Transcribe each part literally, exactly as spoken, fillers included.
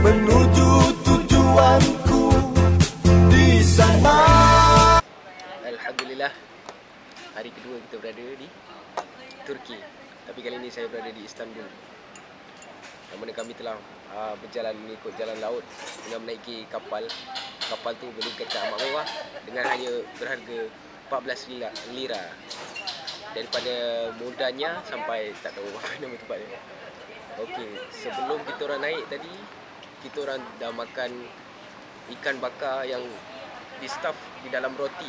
menuju tujuanku di sana. Alhamdulillah, hari kedua kita berada di Turki. Tapi kali ini saya berada di Istanbul. Yang mana kami telah uh, berjalan mengikut jalan laut dengan menaiki kapal. Kapal tu berlikat ke amat mewah dengan hanya berharga empat belas lira. Daripada mudahnya sampai tak tahu apa nama tempatnya. Okey, sebelum kita orang naik tadi, kita orang dah makan ikan bakar yang di stuff di dalam roti.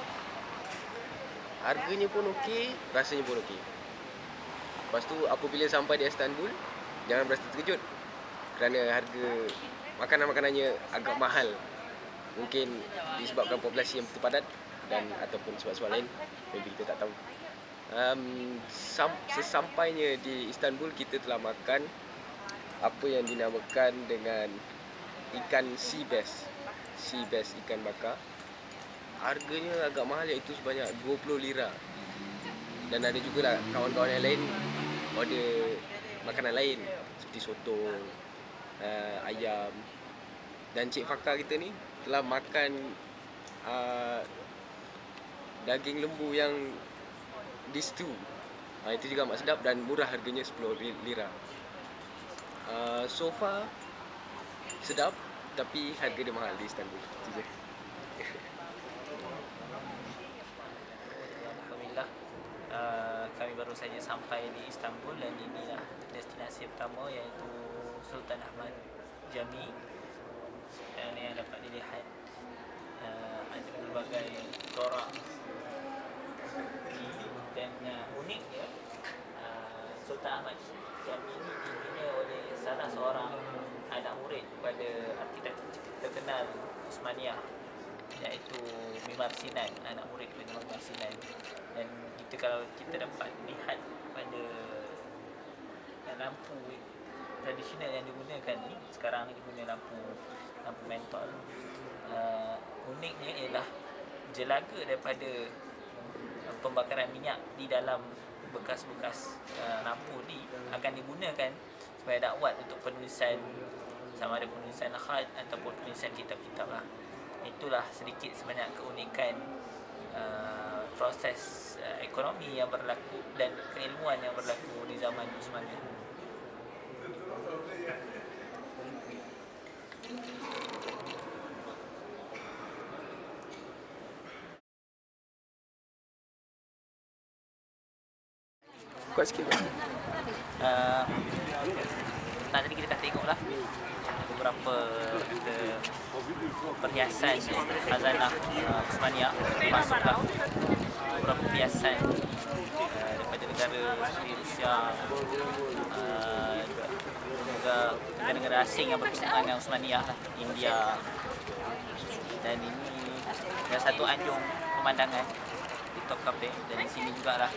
Harganya pun okey, rasanya pun okey. Lepas tu apabila sampai di Istanbul, jangan berasa terkejut kerana harga makanan-makanannya agak mahal. Mungkin disebabkan populasi yang begitu padat dan ataupun sebab-sebab lain, maybe kita tak tahu. Um, sesampainya di Istanbul, kita telah makan apa yang dinamakan dengan ikan sea bass. Sea bass, ikan bakar. Harganya agak mahal, iaitu sebanyak dua puluh lira. Dan ada juga lah kawan-kawan yang lain order makanan lain seperti sotong, uh, ayam. Dan Cik Fakar kita ni telah makan uh, daging lembu yang di stew. Uh, itu juga amat sedap dan murah, harganya sepuluh lira. Uh, so far sedap, tapi harga dia mahal di Istanbul. Itu je. Alhamdulillah, uh, kami baru saja sampai di Istanbul dan inilah destinasi pertama, iaitu Sultan Ahmad Jami. Sekarang yang dapat dilihat uh, ada berbagai flora dan uh, uniknya uh, Sultan Ahmad Jami ini dibina oleh salah seorang anak murid kepada arkitek terkenal Osmaniyah, iaitu Mimar Sinan, anak murid kepada Mimar Sinan. Dan kita kalau kita dapat lihat pada lampu tradisional yang digunakan ni, sekarang ni digunakan lampu lampu mentol. Uh, uniknya ialah jelaga daripada uh, pembakaran minyak di dalam bekas-bekas uh, lampu ni akan digunakan sebagai dakwat untuk penulisan, sama ada penulisan khat ataupun penulisan kitab-kitab lah. Itulah sedikit sebanyak keunikan uh, proses uh, ekonomi yang berlaku dan keilmuan yang berlaku di zaman Utsmaniyah. Kuat sikit lah. Uh, tadi kita dah tengok lah beberapa kita perhiasan khazanah uh, Utsmaniyah, termasuklah beberapa perhiasan uh, daripada negara seperti Rusia, uh, juga negara-negara asing yang berhubungan dengan Utsmaniyah lah, India. Dan ini ada satu anjung pemandangan di top kafe, dan di sini jugalah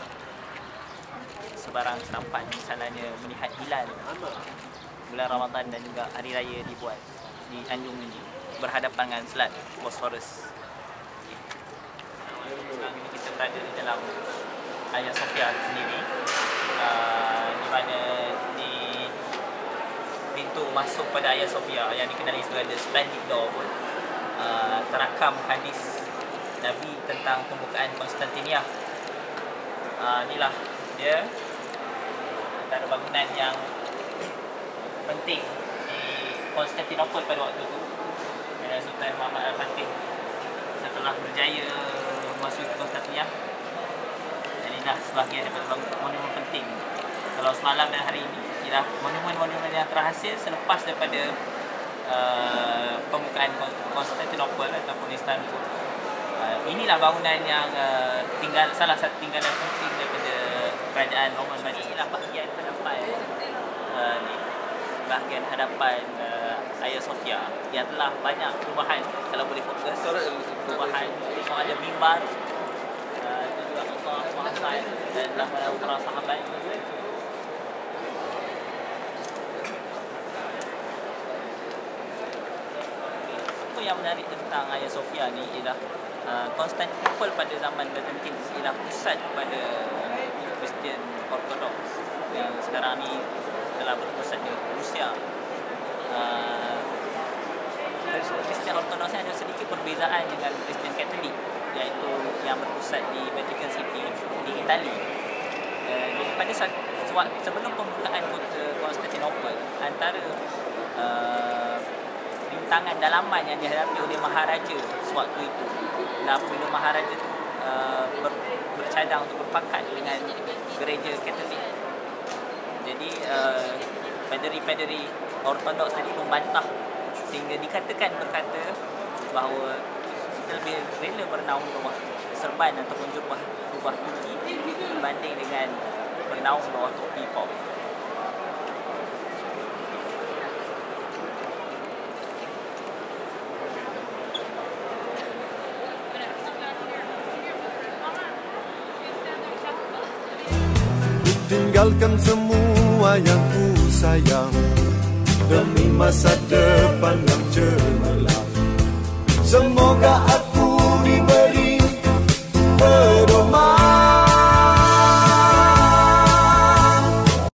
sebarang serampan misalnya melihat hilal bulan Ramadan dan juga hari raya dibuat di anjung ini berhadapan dengan Selat Bosphorus. Sekarang ini kita berada di dalam Hagia Sophia sendiri, uh, di mana di pintu masuk pada Hagia Sophia yang dikenali sebagai The Splendid Door pun uh, terakam hadis Nabi tentang pembukaan Konstantinia. Uh, inilah dia antara bangunan yang penting di Konstantinopel pada waktu itu. Dan Sultan Muhammad Al-Fatih setelah berjaya masuk ke Konstantinia, dan inilah sebahagian daripada monumen penting. Kalau semalam dan hari ini ialah monumen-monumen yang terhasil selepas daripada uh, pembukaan Konstantinopel ataupun Istanbul. Uh, inilah bangunan yang uh, tinggal salah satu tinggalan penting daripada kerajaan Roman. Inilah bahagian hadapan uh, ni, bahagian hadapan uh, Hagia Sophia yang telah banyak perubahan. Kalau boleh fokus perubahan, tengok ada mimbar, uh, itu juga Allah Muhammad dan nama-nama para sahabat. Apa yang menarik tentang Hagia Sophia ni ialah uh, Konstantinopel pada zaman Byzantin ialah pusat kepada Kristian Ortodoks yang sekarang ni telah berpusat di Rusia. Uh, Ortodoks ada sedikit perbezaan dengan Kristian Katolik, iaitu yang berpusat di Vatican City di Itali. Uh, jadi pada saat sebelum pembukaan kota Konstantinopel, antara uh, rintangan dalaman yang dihadapi oleh Maharaja sewaktu itu, dan apabila Maharaja itu uh, ber, bercadang untuk berpakat dengan gereja Katolik. Jadi uh, paderi-paderi Ortodoks tadi membantah, sehingga dikatakan berkata bahawa kita lebih rela bernaung bawah serban ataupun jubah jubah Turki berbanding dengan bernaung bawah topi Pop. Tinggalkan semua yang ku sayang demi masa depan yang cemerlang. Semoga